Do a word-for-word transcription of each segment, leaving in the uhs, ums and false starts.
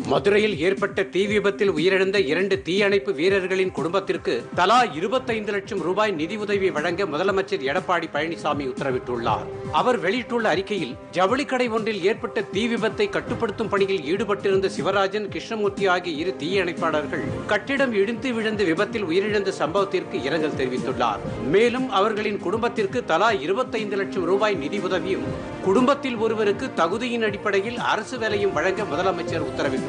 மதுரையில் ஏற்பட்ட தீ விபத்தில் உயிரிழந்த இரண்டு தீயணைப்பு வீரர்களின் குடும்பத்திற்கு தலா இருபத்தைந்து லட்சம் ரூபாய் நிதியுதவி வழங்க முதலமைச்சர் எடப்பாடி பழனிசாமி உத்தரவிட்டுள்ளார். அவர் வெளியிட்டுள்ள அறிக்கையில், ஜவுளிக்கடை ஒன்றில் ஏற்பட்ட தீ விபத்தை கட்டுப்படுத்தும் பணியில் ஈடுபட்டிருந்த சிவராஜன், கிருஷ்ணமூர்த்தி ஆகிய இரு தீயணைப்பாளர்கள் கட்டிடம் இடிந்து விழுந்த விபத்தில் உயிரிழந்த சம்பவத்திற்கு இரங்கல் தெரிவித்துள்ளார். மேலும் அவர்களின் குடும்பத்திற்கு தலா இருபத்தைந்து லட்சம் ரூபாய் நிதி உதவியும், குடும்பத்தில் ஒருவருக்கு தகுதியின் அடிப்படையில் அரசு வேலையும் வழங்க முதலமைச்சர் உத்தரவிட்டுள்ளார்.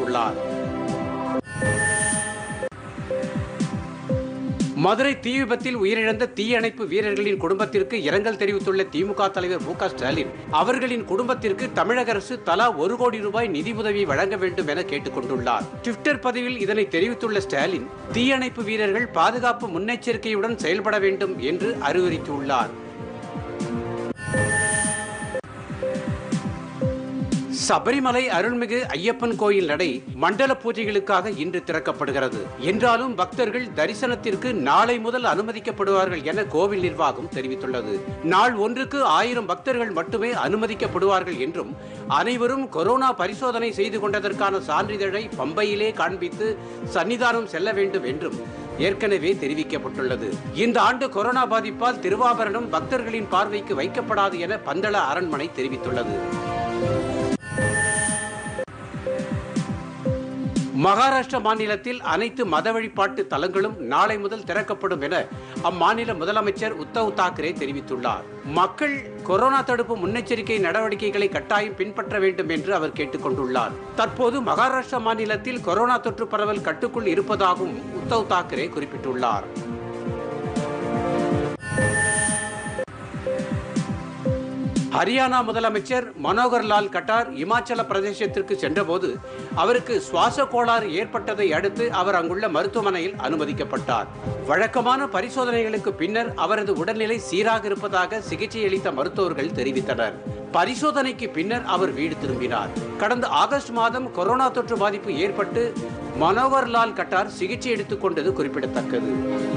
மதுரை தீ விபத்தில் உயிரிழந்த தீயணைப்பு வீரர்களின் குடும்பத்திற்கு இரங்கல் தெரிவித்துள்ள திமுக தலைவர் மு க ஸ்டாலின், அவர்களின் குடும்பத்திற்கு தமிழக அரசு தலா ஒரு கோடி ரூபாய் நிதி உதவி வழங்க வேண்டும் என கேட்டுக் கொண்டுள்ளார். ட்விட்டர் பதிவில் இதனை தெரிவித்துள்ள ஸ்டாலின், தீயணைப்பு வீரர்கள் பாதுகாப்பு முன்னெச்சரிக்கையுடன் செயல்பட வேண்டும் என்று அறிவுறுத்தியுள்ளார். சபரிமலை அருள்மிகு ஐயப்பன் கோயில் நடை மண்டல பூஜைகளுக்காக இன்று திறக்கப்படுகிறது. என்றாலும் பக்தர்கள் தரிசனத்திற்கு நாளை முதல் அனுமதிக்கப்படுவார்கள் என கோவில் நிர்வாகம் தெரிவித்துள்ளது. நாள் ஒன்றுக்கு ஆயிரம் பக்தர்கள் மட்டுமே அனுமதிக்கப்படுவார்கள் என்றும், அனைவரும் கொரோனா பரிசோதனை செய்து கொண்டதற்கான சான்றிதழை பம்பையிலே காண்பித்து சன்னிதானம் செல்ல வேண்டும் என்றும் ஏற்கனவே தெரிவிக்கப்பட்டுள்ளது. இந்த ஆண்டு கொரோனா பாதிப்பால் திருவாபரணம் பக்தர்களின் பார்வைக்கு வைக்கப்படாது என பந்தள அரண்மனை தெரிவித்துள்ளது. மகாராஷ்டிரா மாநிலத்தில் அனைத்து மத வழிபாட்டு தலங்களும் நாளை முதல் திறக்கப்படும் என அம்மாநில முதலமைச்சர் உத்தவ் தாக்கரே தெரிவித்துள்ளார். மக்கள் கொரோனா தடுப்பு முன்னெச்சரிக்கை நடவடிக்கைகளை கட்டாயம் பின்பற்ற வேண்டும் என்று அவர் கேட்டுக் கொண்டுள்ளார். தற்போது மகாராஷ்டிரா மாநிலத்தில் கொரோனா தொற்று பரவல் கட்டுக்குள் இருப்பதாகவும் உத்தவ் தாக்கரே குறிப்பிட்டுள்ளார். ஹரியானா முதலமைச்சர் மனோகர் லால் கட்டார் இமாச்சல பிரதேசத்திற்கு சென்றபோது அவருக்கு சுவாச கோளாறு ஏற்பட்டதை அடுத்து அவர் அங்குள்ள மருத்துவமனையில் அனுமதிக்கப்பட்டார். வழக்கமான பரிசோதனைகளுக்கு பின்னர் அவரது உடல்நிலை சீராக இருப்பதாக சிகிச்சை அளித்த மருத்துவர்கள் தெரிவித்தனர். பரிசோதனைக்கு பின்னர் அவர் வீடு திரும்பினார். கடந்த ஆகஸ்ட் மாதம் கொரோனா தொற்று பாதிப்பு ஏற்பட்டு மனோகர் லால் கட்டார் சிகிச்சை எடுத்துக் கொண்டது குறிப்பிடத்தக்கது.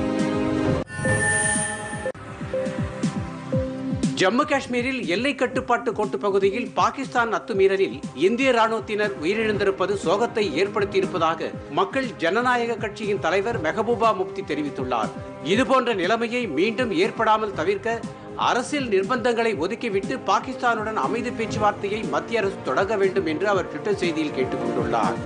ஜம்மு காஷ்மீரில் எல்லை கட்டுப்பாட்டு கோட்டு பகுதியில் பாகிஸ்தான் அத்துமீறலில் இந்திய ராணுவத்தினர் உயிரிழந்திருப்பது சோகத்தை ஏற்படுத்தியிருப்பதாக மக்கள் ஜனநாயக கட்சியின் தலைவர் மெஹபூபா முப்தி தெரிவித்துள்ளார். இதுபோன்ற நிலைமையை மீண்டும் ஏற்படாமல் தவிர்க்க அரசியல் நிர்பந்தங்களை ஒதுக்கிவிட்டு பாகிஸ்தானுடன் அமைதி பேச்சுவார்த்தையை மத்திய அரசு தொடங்க வேண்டும் என்று அவர் ட்விட்டர் செய்தியில் கேட்டுக் கொண்டுள்ளார்.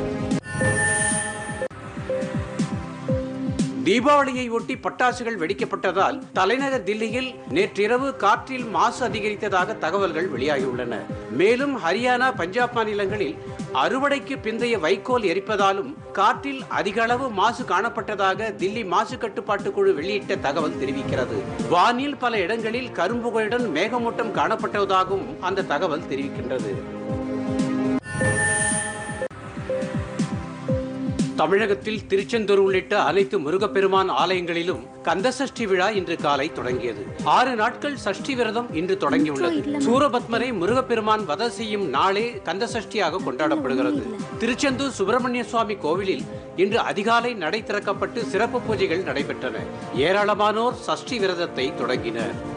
தீபாவளியை ஒட்டி பட்டாசுகள் வெடிக்கப்பட்டதால் தலைநகர் தில்லியில் நேற்றிரவு காற்றில் மாசு அதிகரித்ததாக தகவல்கள் வெளியாகியுள்ளன. மேலும் ஹரியானா, பஞ்சாப் மாநிலங்களில் அறுவடைக்கு பிந்தைய வைக்கோல் எரிப்பதாலும் காற்றில் அதிக அளவு மாசு காணப்பட்டதாக தில்லி மாசு கட்டுப்பாட்டு குழு வெளியிட்ட தகவல் தெரிவிக்கிறது. வானில் பல இடங்களில் கரும்புகையுடன் மேகமூட்டம் காணப்பட்டதாகவும் அந்த தகவல் தெரிவிக்கின்றது. தமிழகத்தில் திருச்செந்தூர் உள்ளிட்ட அனைத்து முருகப்பெருமான் ஆலயங்களிலும் கந்தசஷ்டி விழா இன்று காலை தொடங்கியது. ஆறு நாட்கள் சஷ்டி விரதம் இன்று தொடங்கியுள்ளது. சூரபத்மரை முருகப்பெருமான் வத செய்யும் நாளே கந்தசஷ்டியாக கொண்டாடப்படுகிறது. திருச்செந்தூர் சுப்பிரமணிய சுவாமி கோவிலில் இன்று அதிகாலை நடை திறக்கப்பட்டு சிறப்பு பூஜைகள் நடைபெற்றன. ஏராளமானோர் சஷ்டி விரதத்தை தொடங்கினர்.